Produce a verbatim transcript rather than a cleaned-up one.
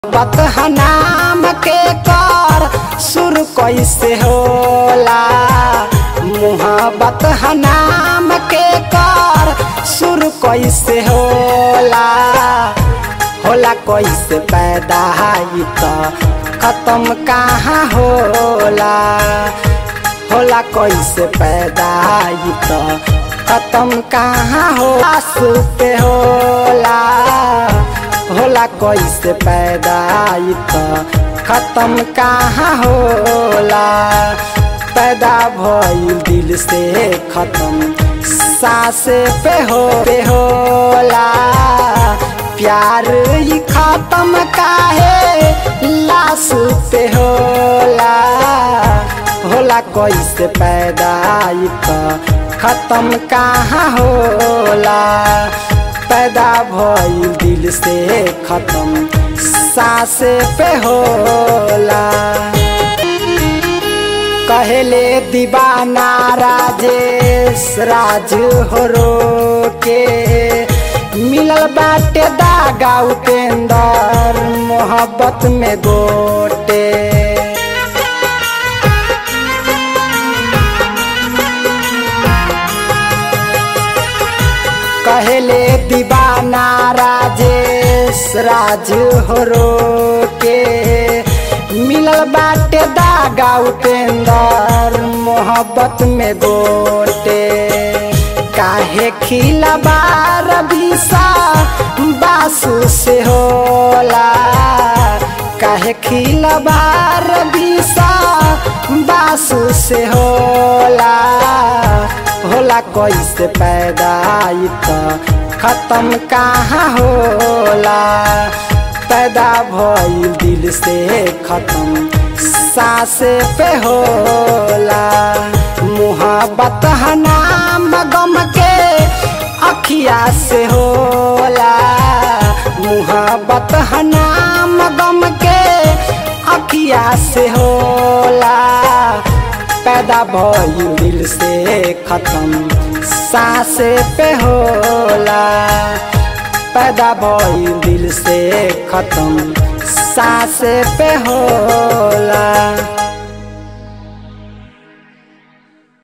मोहब्बत नाम के कर शुरू कैसे होला। मोहब्बत नाम के कर शुरू कैसे होला। होला कैसे पैदा है तो खत्म कहाँ होला। होला कैसे पैदा है तो खत्म कहाँ होला। सुते होला होला कैसे पैदा है तो खत्म कहाँ होला। पैदा भइल दिल से खत्म सांस पे हो पे होला। प्यार ही खत्म काहे लाश पे होला। होला कैसे पैदा है तो खत्म कहाँ होला। पैदा भइल दिल से खत्म सांस पे होला। कहले दीवाना राजेश राज हो रो के मिलल बाटे दागा उपेंद्र मोहब्बत में गोटे। कहले दीवाना राजेश राज हो रो के मिलल बाटे दागा उपेंद्र मोहब्बत में गोटे। काहे खिलबार बिसा बासु से होला। काहे खिलबार बिसा बासु से होला। होला कैसे पैदा है तो खत्म कहाँ होला। पैदा भइल दिल से खत्म सांस पे होला। मोहब्बत नाम गम के अखिया से होला। मोहब्बत नाम गम के अखिया से होला। पैदा भइल दिल से खत्म सांस पे होला। पैदा भइल दिल से खत्म सांस पे होला।